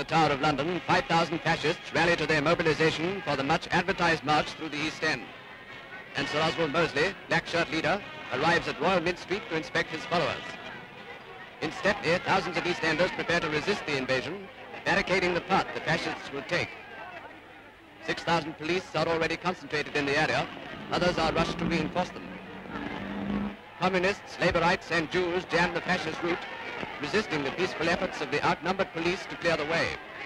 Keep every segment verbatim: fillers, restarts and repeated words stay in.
Tower of London, five thousand fascists rally to their mobilization for the much advertised march through the East End. And Sir Oswald Mosley, black shirt leader, arrives at Royal Mint Street to inspect his followers. In Stepney, thousands of East Enders prepare to resist the invasion, barricading the path the fascists will take. six thousand police are already concentrated in the area. Others are rushed to reinforce them. Communists, Labourites and Jews jam the fascist route, resisting the peaceful efforts of the outnumbered police to clear the way.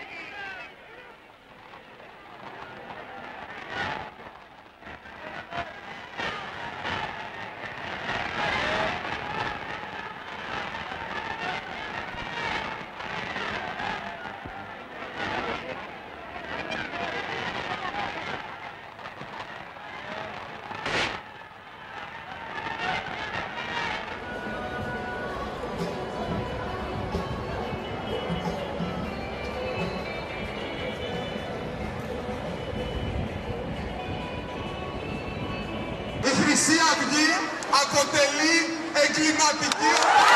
Η Χρυσή Αυγή αποτελεί εγκληματική...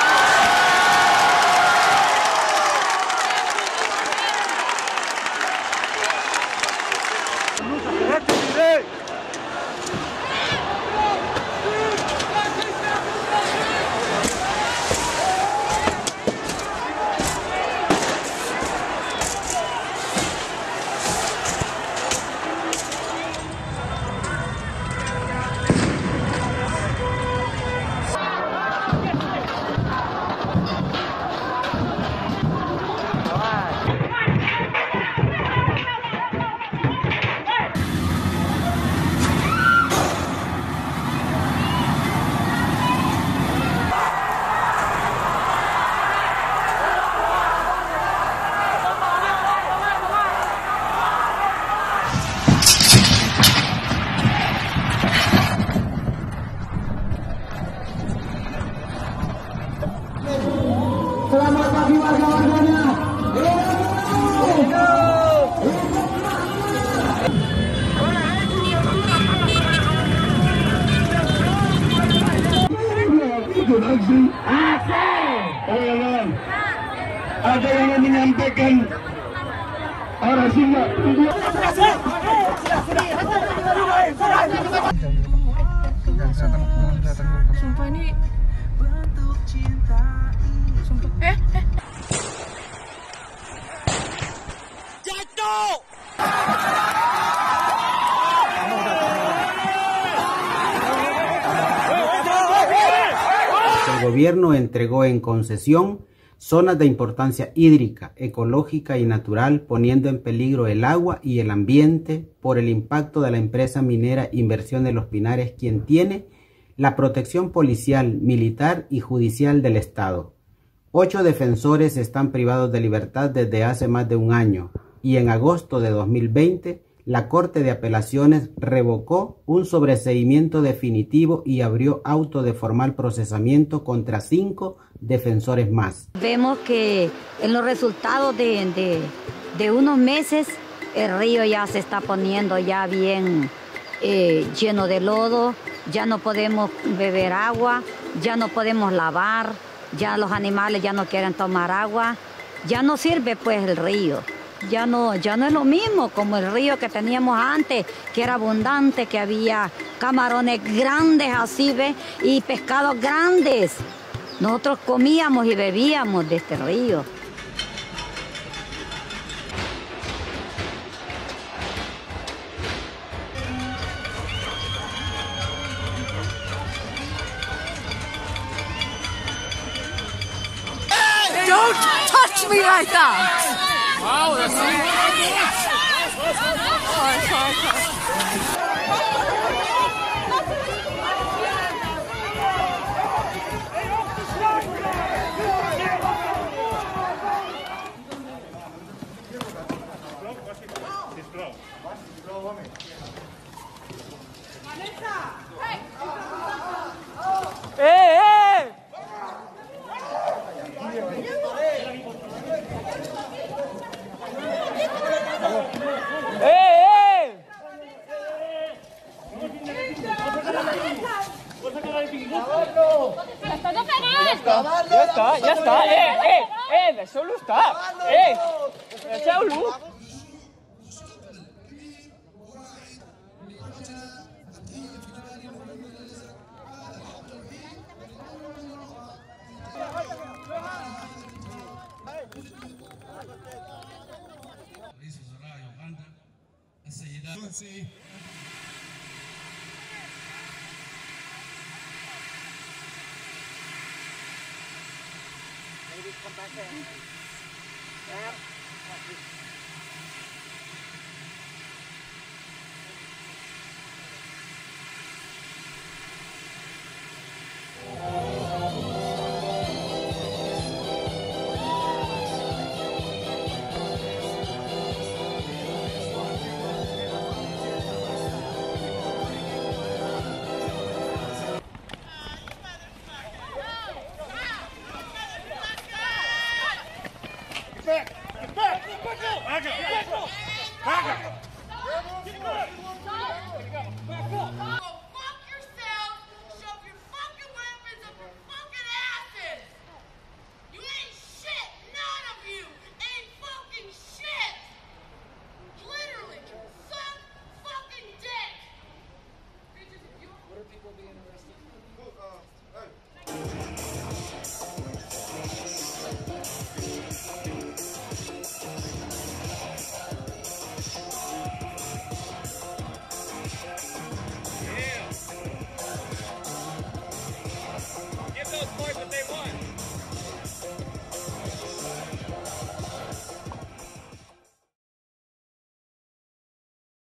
Selamat pagi warga-warganya. Ada yang menyampaikan orasi Mbak. Sumpah ini Sumpah Eh eh Jatuh El gobierno entregó en concesión zonas de importancia hídrica, ecológica y natural, poniendo en peligro el agua y el ambiente por el impacto de la empresa minera Inversión de los Pinares, quien tiene la protección policial, militar y judicial del Estado. Ocho defensores están privados de libertad desde hace más de un año y en agosto de dos mil veinte la Corte de Apelaciones revocó un sobreseimiento definitivo y abrió auto de formal procesamiento contra cinco defensores más. Vemos que en los resultados de, de, de unos meses el río ya se está poniendo ya bien eh, lleno de lodo, ya no podemos beber agua, ya no podemos lavar, ya los animales ya no quieren tomar agua, ya no sirve pues el río. Ya no, ya no es lo mismo como el río que teníamos antes, que era abundante, que había camarones grandes así, ¿ve? Y pescados grandes. Nosotros comíamos y bebíamos de este río. Don't touch me like that! Wow, that's sorry, sorry, sorry. ¡Eh, eh! Ya está, ya está, ya está, eh, eh, eh, solo está, eh. Back! Get back! Back! Back! Back!